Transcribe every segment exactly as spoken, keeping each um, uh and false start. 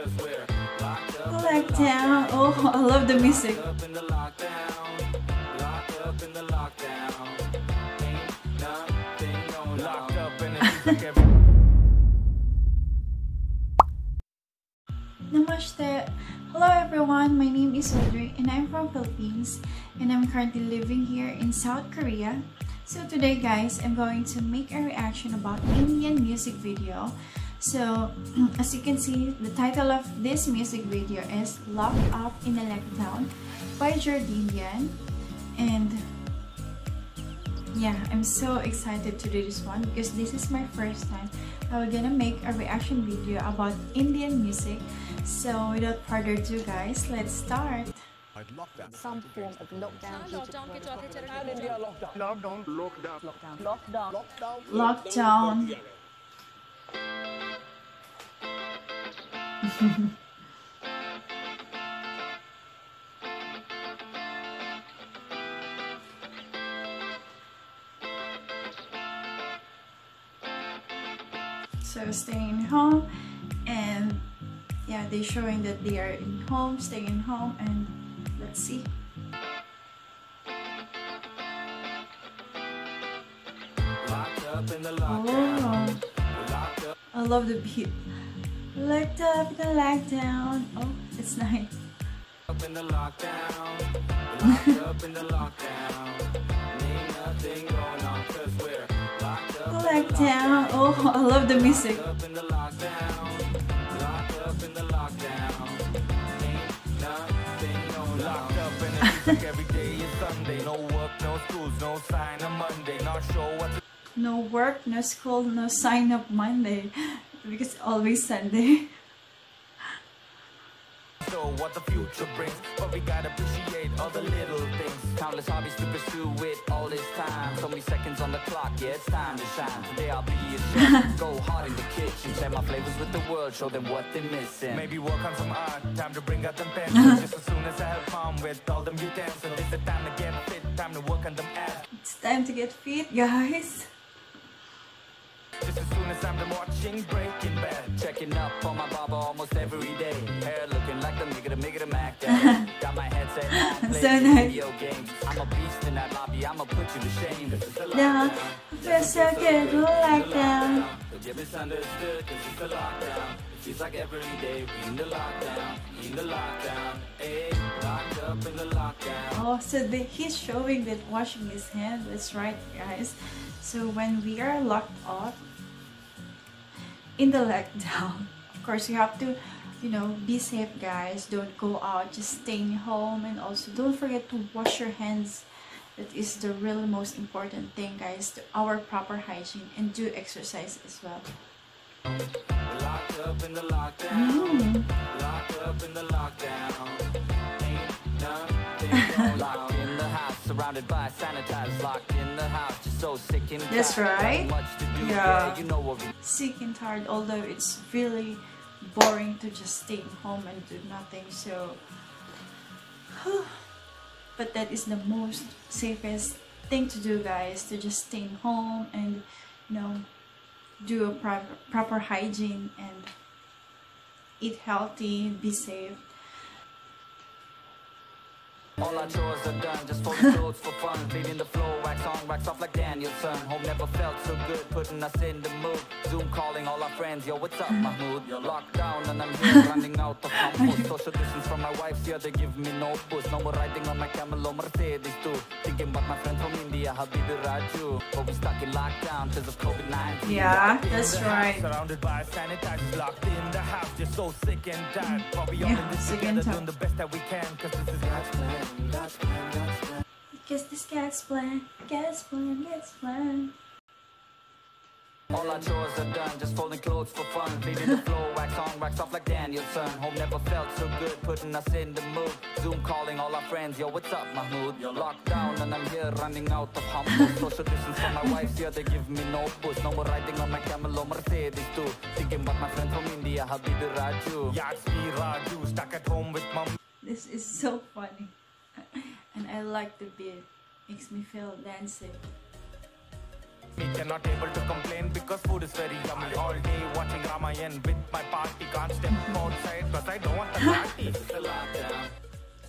Lockdown. Oh, I love the music. Namaste. Hello everyone, my name is Audrey and I'm from Philippines and I'm currently living here in South Korea. So today guys, I'm going to make a reaction about Indian music video. So as you can see, the title of this music video is Locked Up in a Lockdown by JORDINDIan. And yeah, I'm so excited to do this one because this is my first time I'm gonna make a reaction video about Indian music. So without further ado guys, let's start. Some form of lockdown. Lockdown के चौथे चरण में India lockdown. Lockdown. Lockdown. Lockdown. Lockdown. So staying home, and yeah, they're showing that they are in home, staying home, and let's see. Oh, I love the beat. Locked up in the lockdown. Oh, it's nice. Up in the lockdown. Locked up in the lockdown. Ain't nothing going on 'cause we're locked up. Lockdown. Oh, I love the music. Up in the lockdown. Locked up in the lockdown. Ain't nothing going on. Locked up in the like every day is Sunday. No work, no schools, no sign of Monday. Not sure what to no work, no school, no sign of Monday. Because it's always Sunday. So what the future brings, but we gotta appreciate all the little things. Countless hobbies to pursue with all this time. So many seconds on the clock, yeah, it's time to shine. Today I'll be a chef, go hard in the kitchen, share my flavors with the world, show them what they're missing. Maybe work on some art, time to bring out them pencils. Just as soon as I have fun with all them utensils, it's the time to get fit, time to work on them abs. It's time to get fit, guys. Just as soon as I'm done watching Breaking Bad, checking up on my barber almost every day. Hair looking like the nigga, the nigga, the Mac Dad. Got my headset on, So playing nice. video games. I'm a beast in that lobby, I'ma put you to shame. This is the Down, lockdown. feel so good, lockdown. Don't get misunderstood, cause it's the lockdown. It feels like every day we in the lockdown, in the lockdown. Ayy, locked up in the lockdown. Oh, so the, he's showing that washing his hands. That's right, guys. So when we are locked up in the lockdown, of course you have to, you know, be safe guys. Don't go out, just staying home, and also don't forget to wash your hands. That is the really most important thing guys, to our proper hygiene, and do exercise as well. Locked up in the lockdown. Mm. Locked up in the lockdown. Ain't nothing locked in the house, surrounded by sanitizers. Locked in the house, just so sick and tired. That's right. Much to do, Yeah. yeah, you know what we Sick and tired, although it's really boring to just stay home and do nothing. So but that is the most safest thing to do guys, to just stay home and, you know, do a proper, proper hygiene and eat healthy, be safe. All our chores are done, just folding clothes for fun. Cleaning the floor, wax on, wax off like Danielson. Home never felt so good, putting us in the mood. Zoom calling all our friends, yo, what's up, Mahmood? You're locked down and I'm here running out of humble. Social distance from my wife's here, they give me no push. No more riding on my camel or Mercedes too. Thinking about my friend from India, Habibi Raju. But we stuck in lockdown because of COVID nineteen. Yeah, that's right. Surrounded by sanitizers, locked in the house, just so sick and tired. But we all Yeah, in this sick together, and tired. doing the best that we can, cause this is God's plan. God's plan, God's plan. Because this God's plan, God's plan, God's plan. All our chores are done, just folding clothes for fun. Cleaning the floor, wax on, wax off like Danielson. Home never felt so good, putting us in the mood. Zoom calling all our friends, yo, what's up, Mahmood? You're locked down and I'm here running out of humble. Social distance from my wife's here, they give me no push. No more riding on my camel or Mercedes too. Thinking about my friend from India, Habibi Raju. Yeah, it's me, Raju, stuck at home with mom. This is so funny. And I like the beat. Makes me feel dancing. Me cannot able to complain because food is very yummy. All day watching Ramayan with my party. Can't step outside cause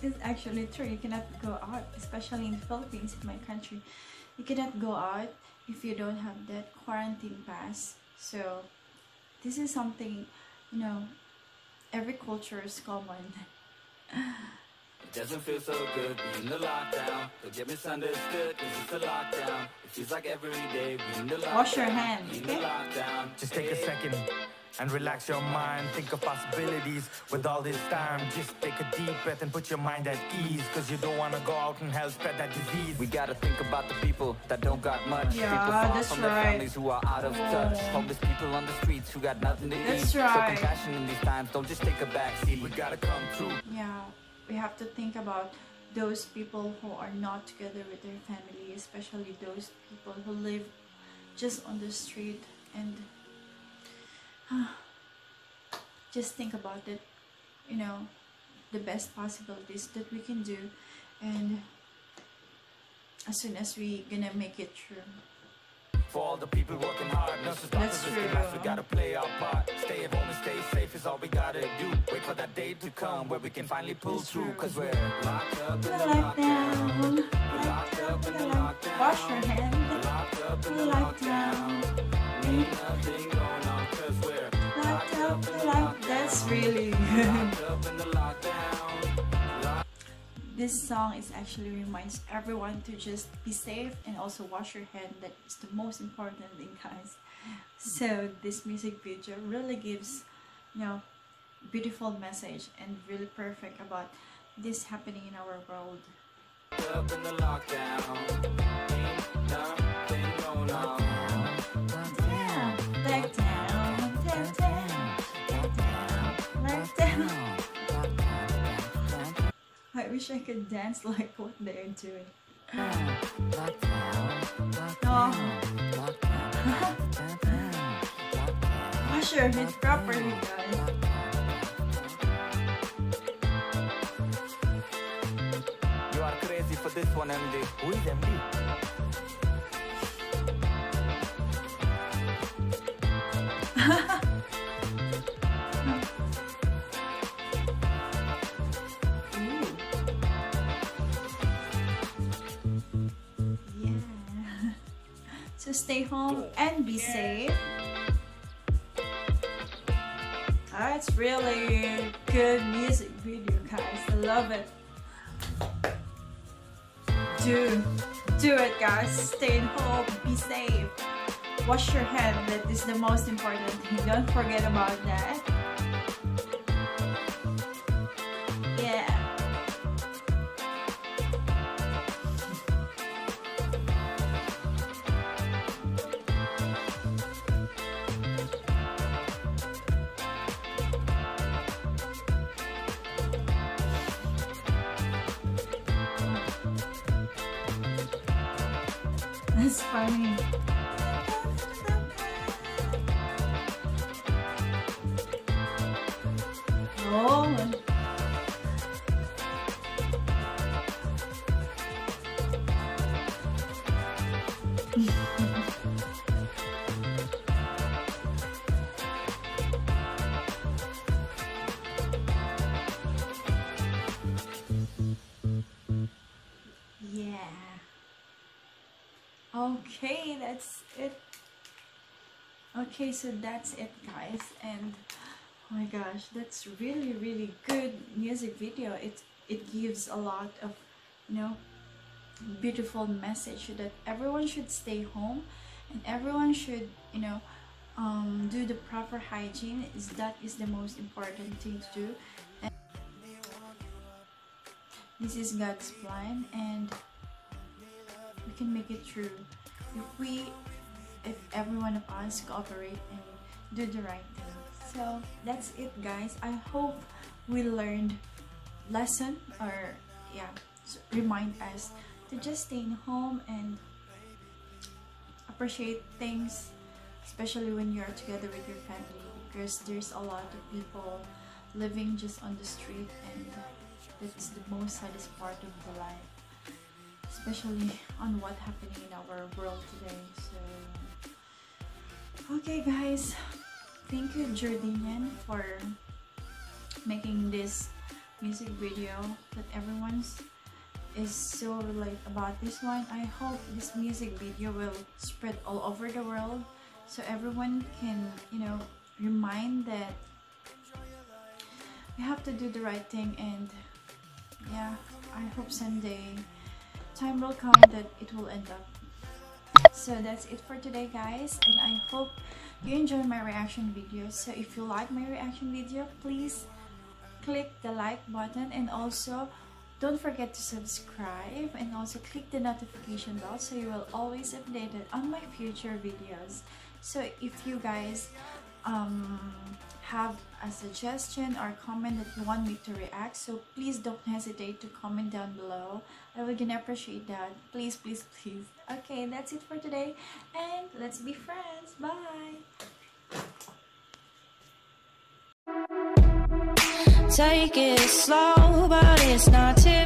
It's actually true. You cannot go out, especially in the Philippines, in my country. You cannot go out if you don't have that quarantine pass. So this is something, you know, every culture is common. It doesn't feel so good being the lockdown. Don't get misunderstood, cause it's a lockdown. It feels like every day being the lockdown. Wash your hands, being the okay? lockdown. Just take a second and relax your mind. Think of possibilities with all this time. Just take a deep breath and put your mind at ease, cause you don't wanna go out and help spread that disease. We gotta think about the people that don't got much. Yeah, people far that's from right. their families who are out of touch. Oh. Homeless people on the streets who got nothing to That's eat. right. So compassion in these times, don't just take a back seat. We gotta come through. Yeah, we have to think about those people who are not together with their family, especially those people who live just on the street, and uh, just think about it, you know, the best possibilities that we can do, and as soon as we gonna make it through. For all the people working hard, nurses, That's doctors, true. risking lives, we gotta play our part. Stay at home and stay safe is all we gotta do. Wait for that day to come where we can finally pull That's through, true. cause we're Locked up in The the lockdown, lockdown. Locked up in the lockdown. wash your hands. Locked up in The the lockdown, lockdown. Ain't nothing going on cause we're locked up, the lock. That's really good. locked up in the lockdown. This song is actually reminds everyone to just be safe and also wash your hand. That is the most important thing, guys. So this music video really gives, you know, beautiful message and really perfect about this happening in our world. Locked up in the lockdown. Ain't nothing going on. Down, back down, down, down, down, back down. I wish I could dance like what they're doing. Oh. Wash your hands properly, guys. You are crazy for this one, M D. who is M D? Yeah. So stay home and be safe. Ah, it's really good music video, guys. I love it. Do, do it, guys. Stay home, be safe. Wash your hand. That is the most important thing. Don't forget about that. Yeah. That's funny. Oh. Yeah. Okay, that's it. Okay, so that's it, guys. And oh my gosh, that's really really good music video. It it gives a lot of, you know, beautiful message that everyone should stay home and everyone should, you know, um, do the proper hygiene. Is that is the most important thing to do. And this is God's plan, and we can make it through if we, if every one of us cooperate and do the right thing. So that's it, guys. I hope we learned lesson, or yeah, remind us to just stay in home and appreciate things, especially when you're together with your family, because there's a lot of people living just on the street, and that's the most saddest part of the life, especially on what happening in our world today. So okay, guys, thank you, Jordinian, for making this music video that everyone's is so like about this one. I hope this music video will spread all over the world so everyone can, you know, remind that we have to do the right thing. And yeah, I hope someday time will come that it will end up. So that's it for today, guys, and I hope you enjoy my reaction videos. So if you like my reaction video, please click the like button, and also don't forget to subscribe, and also click the notification bell so you will always updated on my future videos. So if you guys um have a suggestion or comment that you want me to react, so please don't hesitate to comment down below. I would gonna appreciate that. Please, please, please. Okay, that's it for today, and let's be friends. Bye. Take it slow, but it's not too